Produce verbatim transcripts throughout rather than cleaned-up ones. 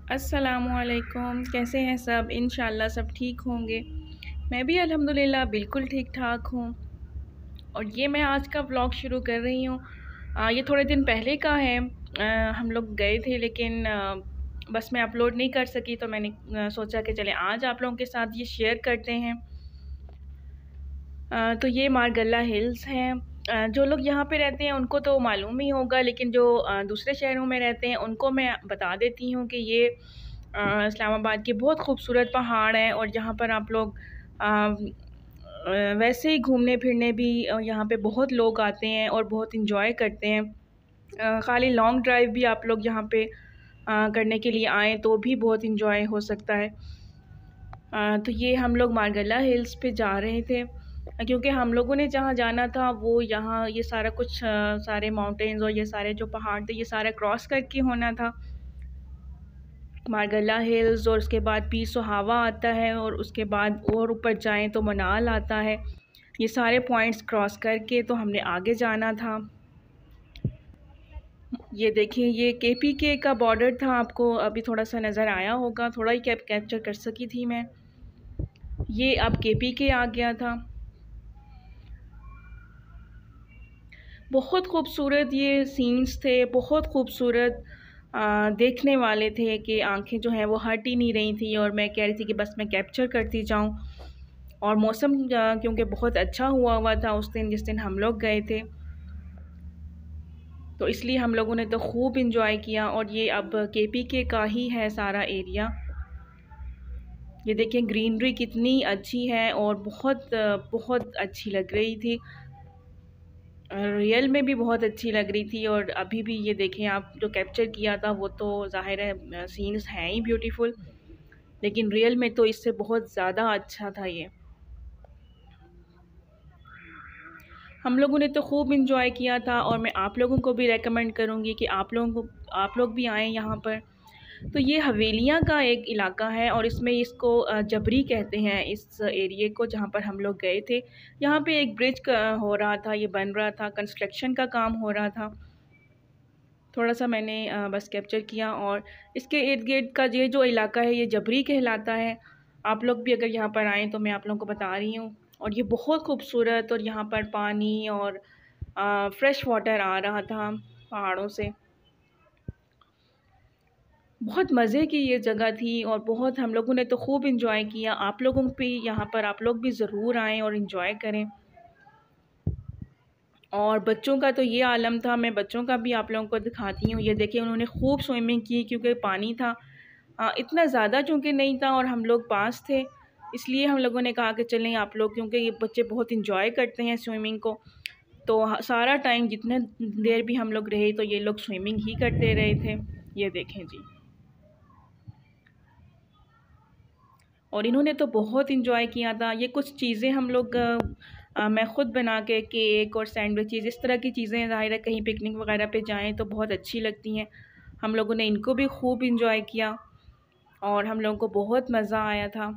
अस्सलामुअलैकुम, कैसे हैं सब? इंशाल्लाह सब ठीक होंगे। मैं भी अल्हम्दुलिल्लाह बिल्कुल ठीक-ठाक हूँ। और ये मैं आज का व्लॉग शुरू कर रही हूँ। अ, ये थोड़े दिन पहले का है। अ, हम लोग गए थे लेकिन अ, बस मैं अपलोड नहीं कर सकी, तो मैंने अ, सोचा कि चलें आज आप लोगों के साथ ये शेयर करते हैं। अ, तो ये मारगल्ला हिल्स हैं। अ, जो लोग यहाँ पे रहते हैं उनको तो मालूम ही होगा, लेकिन जो अ, दूसरे शहरों में रहते हैं उनको मैं बता देती हूँ कि ये अ, इस्लामाबाद के बहुत खूबसूरत पहाड़ हैं। और यहाँ पर आप लोग अ, अ, वैसे ही घूमने फिरने भी अ, यहाँ पे बहुत लोग आते हैं और बहुत इंजॉय करते हैं। अ, खाली लॉन्ग ड्राइव भी आप लोग यहाँ पे अ, करने के लिए आएँ तो भी बहुत इंजॉय हो सकता है। अ, तो ये हम लोग मारगल्ला हिल्स पे जा रहे थे, क्योंकि हम लोगों ने जहाँ जाना था वो यहाँ ये सारा कुछ अ, सारे माउंटेन्स और ये सारे जो पहाड़ थे ये सारा क्रॉस करके होना था। मारगल्ला हिल्स और उसके बाद पीर सुहावा आता है और उसके बाद और ऊपर जाएँ तो मनाल आता है। ये सारे पॉइंट्स क्रॉस करके तो हमने आगे जाना था। ये देखिए, ये केपीके का बॉर्डर था, आपको अभी थोड़ा-सा नज़र आया होगा, थोड़ा ही कैप कैप्चर कर सकी थी मैं। ये अब केपीके आ गया था। बहुत खूबसूरत ये सीन्स थे, बहुत खूबसूरत अ, देखने वाले थे कि आँखें जो हैं वो हट ही नहीं रही थी और मैं कह रही थी कि बस मैं कैप्चर करती जाऊँ। और मौसम अ, क्योंकि बहुत अच्छा हुआ हुआ था उस दिन जिस दिन हम लोग गए थे, तो इसलिए हम लोगों ने तो खूब इंजॉय किया। और ये अब केपीके का ही है सारा एरिया। ये देखिए ग्रीनरी कितनी अच्छी है और बहुत अ, बहुत अच्छी लग रही थी। रियल में भी बहुत अच्छी लग रही थी। और अभी भी ये देखें आप, जो कैप्चर किया था वो तो ज़ाहिर है सीन्स हैं ही ब्यूटीफुल, लेकिन रियल में तो इससे बहुत ज़्यादा अच्छा था ये। हम लोगों ने तो खूब इंजॉय किया था और मैं आप लोगों को भी रेकमेंड करूँगी कि आप लोगों को आप लोग भी आएँ यहाँ पर। तो ये हवेलियाँ का एक इलाका है और इसमें इसको अ, जबरी कहते हैं इस एरिए को जहाँ पर हम लोग गए थे। यहाँ पे एक ब्रिज हो रहा था, ये बन रहा था, कंस्ट्रक्शन का काम हो रहा था। थोड़ा-सा मैंने अ, बस कैप्चर किया। और इसके इर्द-गिर्द का ये जो इलाका है ये जबरी कहलाता है। आप लोग भी अगर यहाँ पर आएँ तो मैं आप लोगों को बता रही हूँ। और ये बहुत खूबसूरत, और यहाँ पर पानी और अ, फ्रेश वाटर आ रहा था पहाड़ों से। बहुत मज़े की ये जगह थी और बहुत हम लोगों ने तो खूब इंजॉय किया। आप लोगों भी यहाँ पर आप लोग भी ज़रूर आएँ और इंजॉय करें। और बच्चों का तो ये आलम था, मैं बच्चों का भी आप लोगों को दिखाती हूँ। ये देखिए उन्होंने खूब स्विमिंग की क्योंकि पानी था अ, इतना ज़्यादा चूँकि नहीं था और हम लोग पास थे, इसलिए हम लोगों ने कहा कि चलें आप लोग, क्योंकि ये बच्चे बहुत इंजॉय करते हैं स्विमिंग को। तो ह सारा टाइम जितने देर भी हम लोग रहे तो ये लोग स्विमिंग ही करते रहे थे। ये देखें जी। और इन्होंने तो बहुत इंजॉय किया था। ये कुछ चीज़ें हम लोग अ, अ, मैं ख़ुद बना के केक और सैंडविचेज़ इस तरह की चीज़ें, ज़ाहिर है कहीं पिकनिक वगैरह पे जाएँ तो बहुत अच्छी लगती हैं। हम लोगों ने इनको भी खूब इंजॉय किया और हम लोगों को बहुत मज़ा आया था।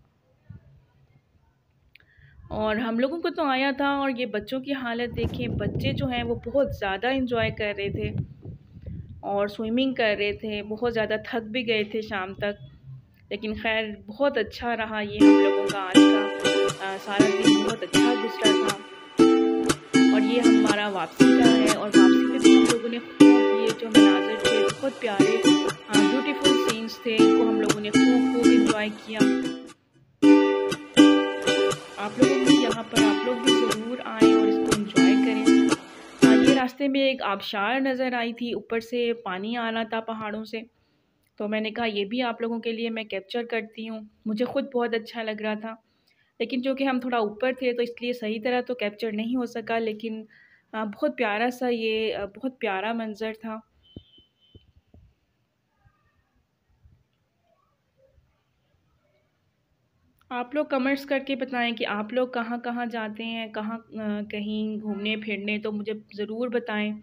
और हम लोगों को तो आया था। और ये बच्चों की हालत देखें, बच्चे जो हैं वो बहुत ज़्यादा इंजॉय कर रहे थे और स्विमिंग कर रहे थे, बहुत ज़्यादा थक भी गए थे शाम तक। लेकिन ख़ैर बहुत अच्छा रहा ये हम लोगों का आज का अ, सारा दिन बहुत अच्छा गुज़रा था। और ये हमारा वापसी का है और वापसी पे भी हम लोगों ने खूब, ये जो मनाज़िर थे बहुत प्यारे अ, ब्यूटीफुल सीन्स थे, इनको हम लोगों ने खूब खूब इंजॉय किया। आप लोगों भी यहाँ पर आप लोग भी ज़रूर आएँ और इसको इंजॉय करें। अ, ये रास्ते में एक आबशार नज़र आई थी, ऊपर से पानी आ रहा था पहाड़ों से, तो मैंने कहा ये भी आप लोगों के लिए मैं कैप्चर करती हूँ। मुझे ख़ुद बहुत अच्छा लग रहा था, लेकिन चूँकि हम थोड़ा ऊपर थे तो इसलिए सही तरह तो कैप्चर नहीं हो सका, लेकिन अ, बहुत प्यारा सा ये अ, बहुत प्यारा मंज़र था। आप लोग कमेंट्स करके बताएँ कि आप लोग कहाँ-कहाँ जाते हैं, कहाँ अ, कहीं घूमने-फिरने, तो मुझे ज़रूर बताएँ।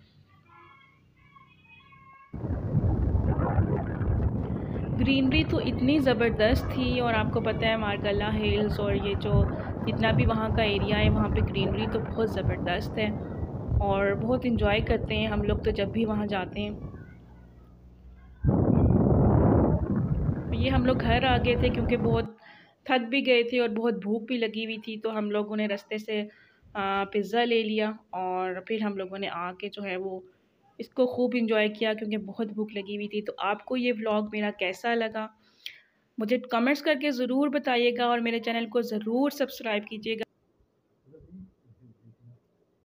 ग्रीनरी तो इतनी ज़बरदस्त थी और आपको पता है मारगल्ला हिल्स और ये जो जितना भी वहाँ का एरिया है वहाँ पे ग्रीनरी तो बहुत ज़बरदस्त है और बहुत इंजॉय करते हैं हम लोग तो जब भी वहाँ जाते हैं। ये हम लोग घर आ गए थे क्योंकि बहुत थक भी गए थे और बहुत भूख भी लगी हुई थी, तो हम लोगों ने रास्ते से पिज़्ज़ा ले लिया और फिर हम लोगों ने आके जो है वो इसको खूब इंजॉय किया क्योंकि बहुत भूख लगी हुई थी। तो आपको ये व्लॉग मेरा कैसा लगा मुझे कमेंट्स करके ज़रूर बताइएगा और मेरे चैनल को ज़रूर सब्सक्राइब कीजिएगा।